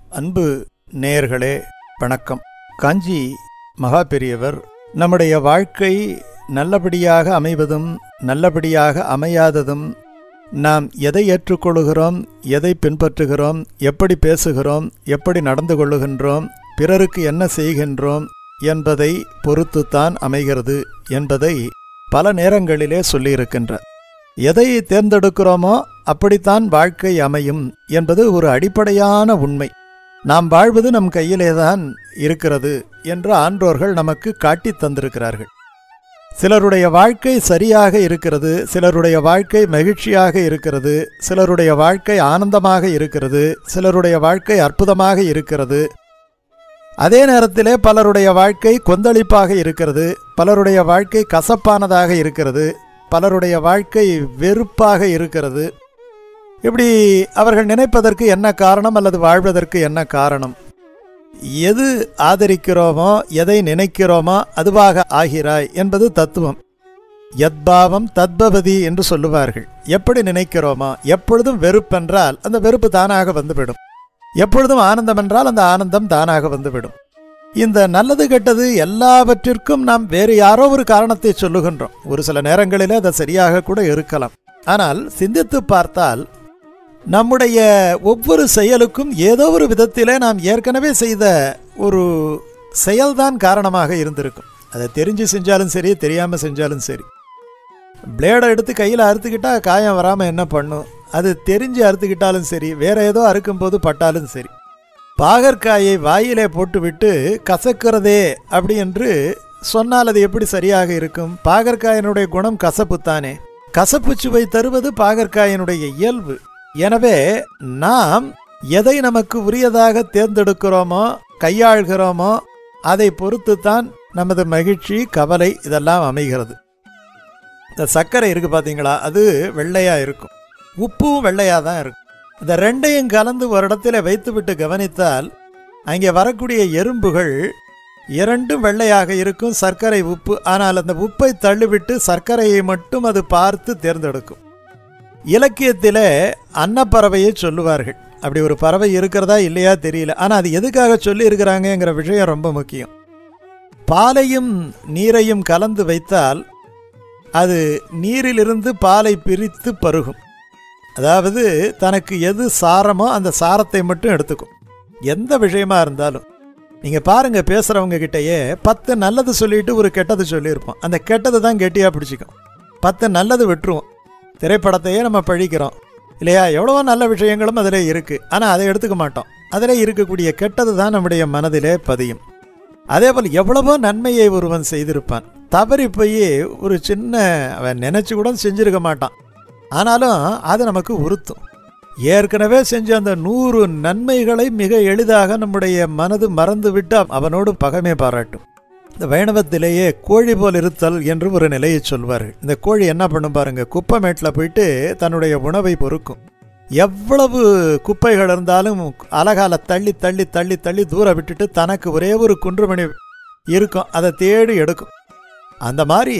அன்பு நேயர்களே வணக்கம். காஞ்சி மகா பெரியவர் நம்முடைய வாழ்க்கை நல்லபடியாக அமைவதும் நல்லபடியாக அமையாததும் நாம் எதை ஏற்றுக்கொள்கிறோம், எதை பின்பற்றுகிறோம், எப்படி பேசுகிறோம், எப்படி நடந்து கொள்ளுகின்றோம், பிறருக்கு என்ன செய்கின்றோம் என்பதை பொறுத்துத்தான் அமைகிறது என்பதை பல நேரங்களிலே சொல்லியிருக்கின்றார். எதை தேர்ந்தெடுக்கிறோமோ அப்படித்தான் வாழ்க்கை அமையும் என்பது ஒரு அடிப்படையான உண்மை. நாம் வாழ்வது நம் கையிலேதான் இருக்கிறது என்று ஆன்றோர்கள் நமக்கு காட்டி தந்திருக்கிறார்கள். சிலருடைய வாழ்க்கை சரியாக இருக்கிறது, சிலருடைய வாழ்க்கை மகிழ்ச்சியாக இருக்கிறது, சிலருடைய வாழ்க்கை ஆனந்தமாக இருக்கிறது, சிலருடைய வாழ்க்கை அற்புதமாக இருக்கிறது. அதே நேரத்திலே பலருடைய வாழ்க்கை கொந்தளிப்பாக இருக்கிறது, பலருடைய வாழ்க்கை கசப்பானதாக இருக்கிறது, பலருடைய வாழ்க்கை வெறுப்பாக இருக்கிறது. இப்படி அவர்கள் நினைப்பதற்கு என்ன காரணம் அல்லது வாழ்வதற்கு என்ன காரணம்? எது ஆதரிக்கிறோமோ, எதை நினைக்கிறோமோ அதுவாக ஆகிறாய் என்பது தத்துவம். யத்பாவம் தத்பவதி என்று சொல்லுவார்கள். எப்படி நினைக்கிறோமோ, எப்பொழுதும் வெறுப்பென்றால் அந்த வெறுப்பு தானாக வந்துவிடும், எப்பொழுதும் ஆனந்தம் என்றால் அந்த ஆனந்தம் தானாக வந்துவிடும். இந்த நல்லது கெட்டது எல்லாவற்றிற்கும் நாம் வேறு யாரோ ஒரு காரணத்தை சொல்லுகின்றோம். ஒரு சில நேரங்களில் அது சரியாக கூட இருக்கலாம். ஆனால் சிந்தித்து பார்த்தால் நம்முடைய ஒவ்வொரு செயலுக்கும் ஏதோ ஒரு விதத்திலே நாம் ஏற்கனவே செய்த ஒரு செயல்தான் காரணமாக இருந்திருக்கும். அதை தெரிஞ்சு செஞ்சாலும் சரி, தெரியாமல் செஞ்சாலும் சரி. பிளேடை எடுத்து கையில் அறுத்துக்கிட்டா காயம் வராமல் என்ன பண்ணும்? அது தெரிஞ்சு அறுத்துக்கிட்டாலும் சரி, வேற ஏதோ அறுக்கும்போது பட்டாலும் சரி. பாகற்காயை வாயிலே போட்டுவிட்டு கசக்கிறதே அப்படி என்று சொன்னால் அது எப்படி சரியாக இருக்கும்? பாகற்காயினுடைய குணம் கசப்புத்தானே. கசப்பு சுவை தருவது பாகற்காயினுடைய இயல்பு. எனவே நாம் எதை நமக்கு உரியதாக தேர்ந்தெடுக்கிறோமோ, கையாள்கிறோமோ அதை பொறுத்துத்தான் நமது மகிழ்ச்சி, கவலை இதெல்லாம் அமைகிறது. இந்த சர்க்கரை இருக்குது பார்த்தீங்களா, அது வெள்ளையாக இருக்கும், உப்பும் வெள்ளையாக தான் இருக்கும். இந்த ரெண்டையும் கலந்து ஒரு இடத்துல வைத்துவிட்டு கவனித்தால் அங்கே வரக்கூடிய எறும்புகள் இரண்டும் வெள்ளையாக இருக்கும், சர்க்கரை உப்பு. ஆனால் அந்த உப்பை தள்ளிவிட்டு சர்க்கரையை மட்டும் அது பார்த்து தேர்ந்தெடுக்கும். இலக்கியத்தில் அன்னப்பறவையை சொல்லுவார்கள். அப்படி ஒரு பறவை இருக்கிறதா இல்லையா தெரியல, ஆனால் அது எதுக்காக சொல்லி இருக்கிறாங்கங்கிற விஷயம் ரொம்ப முக்கியம். பாலையும் நீரையும் கலந்து வைத்தால் அது நீரிலிருந்து பாலை பிரித்து பருகும். அதாவது தனக்கு எது சாரமோ அந்த சாரத்தை மட்டும் எடுத்துக்கும். எந்த விஷயமா இருந்தாலும் நீங்கள் பாருங்கள், பேசுகிறவங்க கிட்டேயே 10 நல்லது சொல்லிட்டு ஒரு கெட்டது சொல்லியிருப்போம். அந்த கெட்டது தான் கெட்டியாக பிடிச்சிக்கும். 10 நல்லது விட்டுருவோம். திரைப்படத்தையே நம்ம பழிக்கிறோம் இல்லையா? எவ்வளவோ நல்ல விஷயங்களும் அதில் இருக்குது, ஆனால் அதை எடுத்துக்க மாட்டோம். அதில் இருக்கக்கூடிய கெட்டது தான் நம்முடைய மனதிலே பதியும். அதே போல் எவ்வளவோ நன்மையை ஒருவன் செய்திருப்பான், தவறி போய் ஒரு சின்ன அவன் நினச்சி கூட செஞ்சுருக்க மாட்டான், ஆனாலும் அது நமக்கு உறுத்தும். ஏற்கனவே செஞ்ச அந்த 100 நன்மைகளை மிக எளிதாக நம்முடைய மனது மறந்துவிட்டு அவனோடு பகைமை பாராட்டும். இந்த வைணவத்திலேயே கோழி போல் இருத்தல் என்று ஒரு நிலையை சொல்வார்கள். இந்த கோழி என்ன பண்ணும் பாருங்க, குப்பை மேட்டில் போயிட்டு தன்னுடைய உணவை பொறுக்கும். எவ்வளவு குப்பைகள் இருந்தாலும் அலகால தள்ளி தள்ளி தள்ளி தள்ளி தூர விட்டுட்டு தனக்கு ஒரே ஒரு குன்றுமணி இருக்கும், அதை தேடி எடுக்கும். அந்த மாதிரி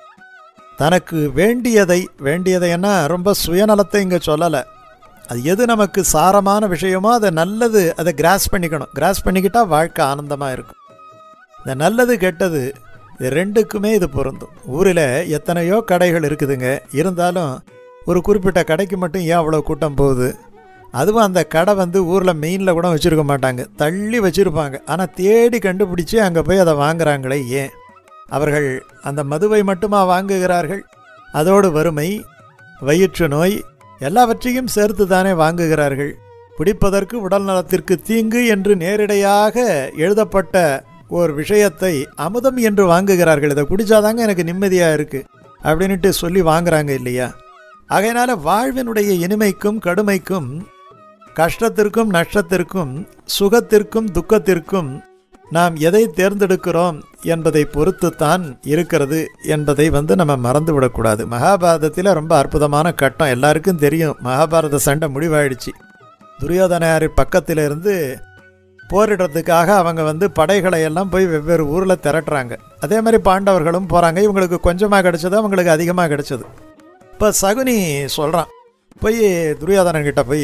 தனக்கு வேண்டியதைன்னா ரொம்ப சுயநலத்தை இங்கே சொல்லலை. அது எது நமக்கு சாரமான விஷயமோ அதை நல்லது, அதை கிராஸ் பண்ணிக்கணும். கிராஸ் பண்ணிக்கிட்டால் வாழ்க்கை ஆனந்தமாக இருக்கும். இந்த நல்லது கெட்டது இது ரெண்டுக்குமே இது பொருந்தும். ஊரில் எத்தனையோ கடைகள் இருக்குதுங்க, இருந்தாலும் ஒரு குறிப்பிட்ட கடைக்கு மட்டும் ஏன் அவ்வளோ கூட்டம் போகுது? அதுவும் அந்த கடை ஊரில் மெயினில் கூட வச்சுருக்க மாட்டாங்க, தள்ளி வச்சுருப்பாங்க. ஆனால் தேடி கண்டுபிடிச்சி அங்கே போய் அதை வாங்குறாங்களே ஏன்? அவர்கள் அந்த மதுவை மட்டுமா வாங்குகிறார்கள்? அதோடு வறுமை, வயிற்று நோய் எல்லாவற்றையும் சேர்த்து தானே வாங்குகிறார்கள். குடிப்பதற்கு உடல் நலத்திற்கு தீங்கு என்று நேரிடையாக எழுதப்பட்ட ஒரு விஷயத்தை அமுதம் என்று வாங்குகிறார்கள். இதை குடித்தாதாங்க எனக்கு நிம்மதியாக இருக்குது அப்படின்ட்டு சொல்லி வாங்குறாங்க இல்லையா? ஆகையினால வாழ்வினுடைய இனிமைக்கும் கடுமைக்கும், கஷ்டத்திற்கும் நஷ்டத்திற்கும், சுகத்திற்கும் துக்கத்திற்கும் நாம் எதை தேர்ந்தெடுக்கிறோம் என்பதை பொறுத்துத்தான் இருக்கிறது என்பதை நம்ம மறந்து விடக்கூடாது. மகாபாரதத்தில் ரொம்ப அற்புதமான கட்டம் எல்லாருக்கும் தெரியும். மகாபாரத சண்டை முடிவாயிடுச்சு. துரியோதனார் பக்கத்தில் இருந்து போரிடுறதுக்காக அவங்க படைகளை எல்லாம் போய் வெவ்வேறு ஊரில் திரட்டுறாங்க. அதே மாதிரி பாண்டவர்களும் போகிறாங்க. இவங்களுக்கு கொஞ்சமாக கிடைச்சது, அவங்களுக்கு அதிகமாக கிடைச்சது. இப்போ சகுனி சொல்கிறான், போய் துரியோதனன்கிட்ட போய்,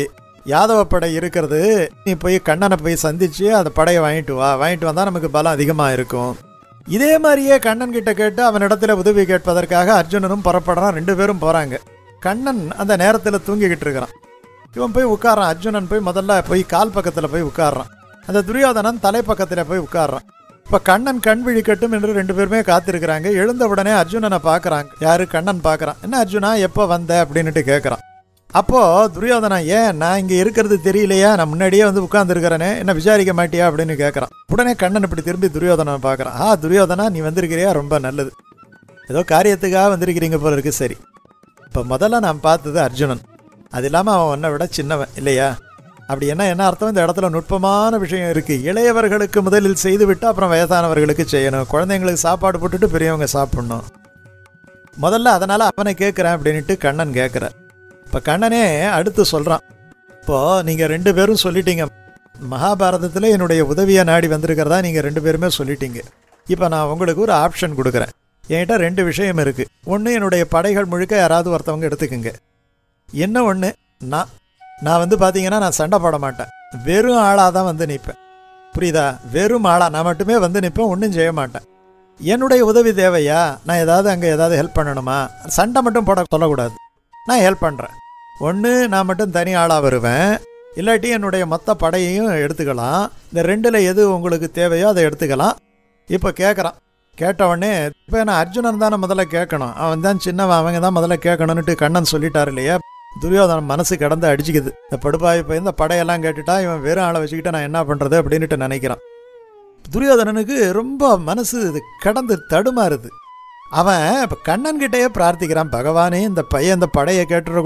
யாதவ படை இருக்கிறது, நீ போய் கண்ணனை போய் சந்திச்சு அந்த படையை வாங்கிட்டு வந்தால் நமக்கு பலம் அதிகமாக இருக்கும். இதே மாதிரியே கண்ணன் கிட்ட கேட்டு அவனிடத்துல உதவி கேட்பதற்காக அர்ஜுனனும் புறப்படுறான். 2 பேரும் போகிறாங்க. கண்ணன் அந்த நேரத்தில் தூங்கிக்கிட்டு இருக்கிறான். இவன் போய் உட்காரான். அர்ஜுனன் போய் முதல்ல போய் கால் பக்கத்தில் போய் உட்கார்றான். அந்த துரியோதனன் தலை பக்கத்தில் போய் உட்கார்றான். இப்போ கண்ணன் கண் விழிக்கட்டும் என்று 2 பேருமே காத்திருக்கிறாங்க. எழுந்த உடனே அர்ஜுனனை பார்க்குறாங்க. யாரு? கண்ணன் பார்க்குறான். என்ன அர்ஜுனா, எப்போ வந்த அப்படின்னுட்டு கேட்குறான். அப்போது துரியோதனன், ஏன் நான் இங்கே இருக்கிறது தெரியலையா, நான் முன்னாடியே வந்து உட்காந்துருக்கிறேனே, என்ன விசாரிக்க மாட்டியா அப்படின்னு கேட்குறான். உடனே கண்ணன் இப்படி திரும்பி துரியோதனனை பார்க்குறான். துரியோதனா, நீ வந்திருக்கிறியா, ரொம்ப நல்லது, ஏதோ காரியத்துக்காக வந்திருக்கிறீங்க போல இருக்கு. சரி, இப்போ முதல்ல நான் பார்த்தது அர்ஜுனன். அது இல்லாமல் அவன் உன்னை விட சின்னவன் இல்லையா? அப்படி என்ன அர்த்தம்? இந்த இடத்துல நுட்பமான விஷயம் இருக்குது. இளையவர்களுக்கு முதலில் செய்து விட்டு அப்புறம் வயதானவர்களுக்கு செய்யணும். குழந்தைங்களுக்கு சாப்பாடு போட்டுட்டு பெரியவங்க சாப்பிட்ணும் முதல்ல. அதனால் அவனை கேட்குறேன் அப்படின்ட்டு கண்ணன் கேட்குறார். இப்போ கண்ணனே அடுத்து சொல்கிறான். இப்போது நீங்கள் 2 பேரும் சொல்லிட்டீங்க, மகாபாரதத்தில் என்னுடைய உதவியை நாடி வந்திருக்கிறதா நீங்கள் 2 பேருமே சொல்லிட்டீங்க. இப்போ நான் உங்களுக்கு ஒரு ஆப்ஷன் கொடுக்குறேன். என்கிட்ட 2 விஷயம் இருக்குது. ஒன்று, என்னுடைய படைகள் முழுக்க யாராவது ஒருத்தவங்க எடுத்துக்குங்க. என்ன ஒன்று, நான் வந்து பார்த்தீங்கன்னா நான் சண்டை போட மாட்டேன், வெறும் ஆளாக தான் வந்து நிற்பேன். புரியுதா? வெறும் ஆளாக நான் மட்டுமே வந்து நிற்பேன், ஒன்றும் செய்ய மாட்டேன். என்னுடைய உதவி தேவையா, நான் அங்கே ஏதாவது ஹெல்ப் பண்ணணுமா, சண்டை மட்டும் போட சொல்லக்கூடாது, நான் ஹெல்ப் பண்ணுறேன். ஒன்று, நான் மட்டும் தனி ஆளாக வருவேன், இல்லாட்டி என்னுடைய மொத்த படையையும் எடுத்துக்கலாம். இந்த 2ல் எது உங்களுக்கு தேவையோ அதை எடுத்துக்கலாம். இப்போ கேட்குறான். கேட்டவுடனே இப்போ நான் அர்ஜுனன் தானே முதல்ல கேட்கணும், அவன் தான் சின்னவன், அவங்க தான் முதல்ல கேட்கணுன்னுட்டு கண்ணன் சொல்லிட்டார் இல்லையா? துரியோதனன் மனசு கடந்து அடிச்சுக்குது. இந்த படுப்பாய் இப்போ இந்த படையெல்லாம் கேட்டுட்டா இவன் வெறும் ஆளை வச்சுக்கிட்டு நான் என்ன பண்ணுறது அப்படின்ட்டு நினைக்கிறான். துரியோதனனுக்கு ரொம்ப மனசு கடந்து தடுமாறுது. அவன் இப்போ கண்ணன்கிட்டயே பிரார்த்திக்கிறான், பகவானே இந்த பையன் இந்த படையை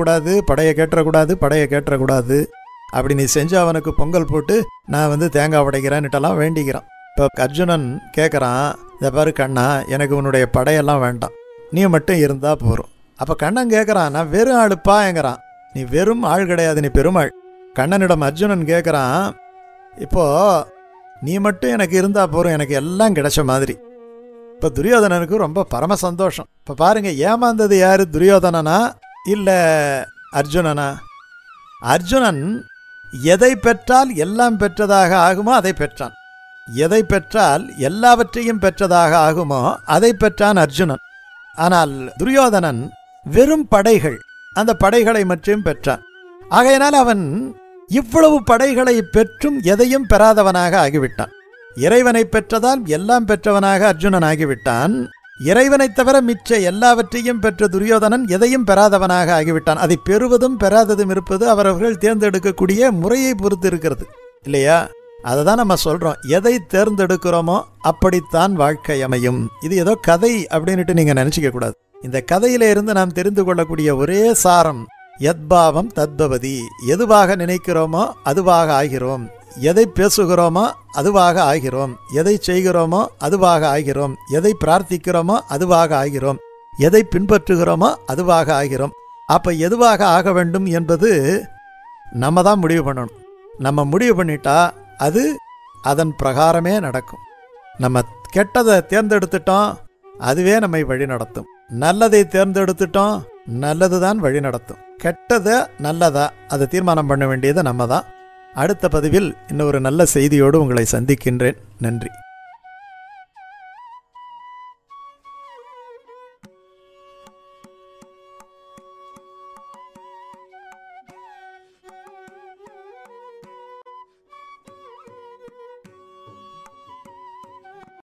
கேட்டுறக்கூடாது, அப்படி நீ செஞ்சு அவனுக்கு பொங்கல் போட்டு நான் வந்து தேங்காய் உடைக்கிறேன்னுட்டெல்லாம் வேண்டிக்கிறான். இப்போ அர்ஜுனன் கேட்குறான், இதை பாரு கண்ணா, எனக்கு உன்னுடைய படையெல்லாம் வேண்டாம், நீ மட்டும் இருந்தால் போகிறோம். அப்போ கண்ணன் கேட்குறான், நான் வெறும் ஆளுப்பாங்கிறான். நீ வெறும் ஆள் கிடையாது, நீ பெருமாள். கண்ணனிடம் அர்ஜுனன் கேட்குறான், இப்போது நீ மட்டும் எனக்கு இருந்தால் போகிறோம், எனக்கு எல்லாம் கிடைச்ச மாதிரி. இப்போ துரியோதனனுக்கு ரொம்ப பரம சந்தோஷம். இப்போ பாருங்கள், ஏமாந்தது யார், துரியோதனனா இல்லை அர்ஜுனனா? அர்ஜுனன் எதை பெற்றால் எல்லாம் பெற்றதாக ஆகுமோ அதை பெற்றான். எதை பெற்றால் எல்லாவற்றையும் பெற்றதாக ஆகுமோ அதை பெற்றான் அர்ஜுனன். ஆனால் துரியோதனன் வெறும் படைகள், அந்த படைகளை மட்டும் பெற்றான். ஆகையினால் அவன் இவ்வளவு படைகளை பெற்றும் எதையும் பெறாதவனாக ஆகிவிட்டான். இறைவனை பெற்றதால் எல்லாம் பெற்றவனாக அர்ஜுனன் ஆகிவிட்டான். இறைவனை தவிர மிச்ச எல்லாவற்றையும் பெற்ற துரியோதனன் எதையும் பெறாதவனாக ஆகிவிட்டான். அதை பெறுவதும் பெறாததும் இருப்பது அவரவர்கள் தேர்ந்தெடுக்கக்கூடிய முறையை பொறுத்து இருக்கிறது இல்லையா? அதை தான் நம்ம சொல்கிறோம், எதை தேர்ந்தெடுக்கிறோமோ அப்படித்தான் வாழ்க்கை அமையும். இது ஏதோ கதை அப்படின்ட்டு நீங்கள் நினச்சிக்க கூடாது. இந்த கதையில இருந்து நாம் தெரிந்து கொள்ளக்கூடிய ஒரே சாரம், யத்பாவம் தத்பவதி. எதுவாக நினைக்கிறோமோ அதுவாக ஆகிறோம், எதை பேசுகிறோமோ அதுவாக ஆகிறோம், எதை செய்கிறோமோ அதுவாக ஆகிறோம், எதை பிரார்த்திக்கிறோமோ அதுவாக ஆகிறோம், எதை பின்பற்றுகிறோமோ அதுவாக ஆகிறோம். அப்போ எதுவாக ஆக வேண்டும் என்பது நம்ம தான் முடிவு பண்ணணும். நம்ம முடிவு பண்ணிட்டா அது அதன் பிரகாரமே நடக்கும். நம்ம கெட்டதை தேர்ந்தெடுத்துட்டோம், அதுவே நம்மை வழி நடத்தும். நல்லதை தேர்ந்தெடுத்துட்டோம், நல்லது தான் வழி நடத்தும். கெட்டதை நல்லதா அதை தீர்மானம் பண்ண வேண்டியது நம்ம தான். அடுத்த பதிவில் இன்னொரு நல்ல செய்தியோடு உங்களை சந்திக்கின்றேன். நன்றி.